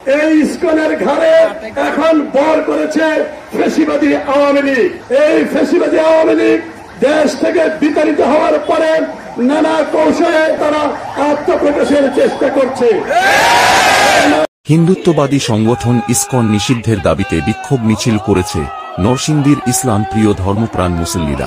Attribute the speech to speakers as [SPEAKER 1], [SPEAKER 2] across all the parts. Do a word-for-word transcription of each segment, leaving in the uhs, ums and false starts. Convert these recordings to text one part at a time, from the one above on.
[SPEAKER 1] এই ইসকনের ঘাড়ে এখন বর করেছে ফ্যাসিবাদী আওয়ামী লীগ। এই ফ্যাসিবাদী আওয়ামী লীগ দেশ থেকে বিতাড়িত হওয়ার পরে নানা কৌশলে তারা আত্মপ্রকাশের চেষ্টা করছে।
[SPEAKER 2] হিন্দুত্ববাদী সংগঠন ইসকন নিষিদ্ধের দাবিতে বিক্ষোভ মিছিল করেছে নরসিংদীর ইসলাম প্রিয় ধর্মপ্রাণ মুসল্লিরা।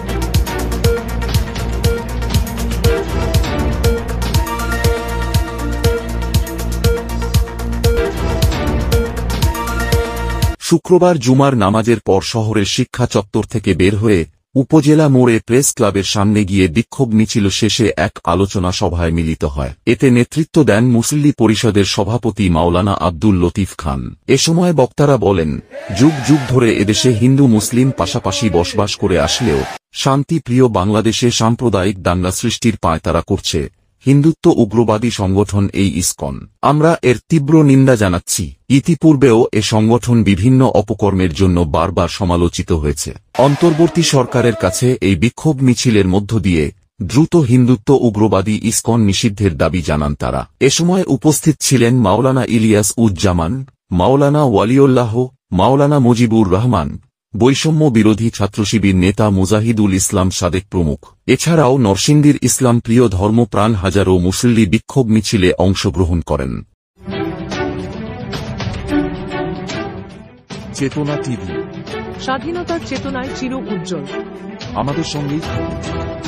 [SPEAKER 2] শুক্রবার জুমার নামাজের পর শহরের শিক্ষা চত্বর থেকে বের হয়ে উপজেলা মোড়ে প্রেস ক্লাবের সামনে গিয়ে বিক্ষোভ মিছিল শেষে এক আলোচনা সভায় মিলিত হয়। এতে নেতৃত্ব দেন মুসল্লি পরিষদের সভাপতি মাওলানা আব্দুল লতিফ খান। এ সময় বক্তারা বলেন, যুগ যুগ ধরে এদেশে হিন্দু মুসলিম পাশাপাশি বসবাস করে আসলেও শান্তিপ্রিয় বাংলাদেশে সাম্প্রদায়িক দাঙ্গা সৃষ্টির পায়তারা করছে হিন্দুত্ব উগ্রবাদী সংগঠন এই ইসকন। আমরা এর তীব্র নিন্দা জানাচ্ছি। ইতিপূর্বেও এ সংগঠন বিভিন্ন অপকর্মের জন্য বারবার সমালোচিত হয়েছে। অন্তর্বর্তী সরকারের কাছে এই বিক্ষোভ মিছিলের মধ্য দিয়ে দ্রুত হিন্দুত্ব উগ্রবাদী ইসকন নিষিদ্ধের দাবি জানান তারা। এ সময় উপস্থিত ছিলেন মাওলানা ইলিয়াস উজ্জামান, মাওলানা ওয়ালিউল্লাহ, মাওলানা মুজিবুর রহমান, বৈষম্য বিরোধী ছাত্রশিবির নেতা মুজাহিদুল ইসলাম সাদেক প্রমুখ। এছাড়াও নরসিংদীর ইসলাম প্রিয় ধর্মপ্রাণ হাজারো মুসল্লি বিক্ষোভ মিছিলে অংশগ্রহণ করেন। চেতনা টিভি,
[SPEAKER 3] স্বাধীনতার চেতনায় চির উজ্জ্বল।
[SPEAKER 2] আমাদের সঙ্গেই থাকুন।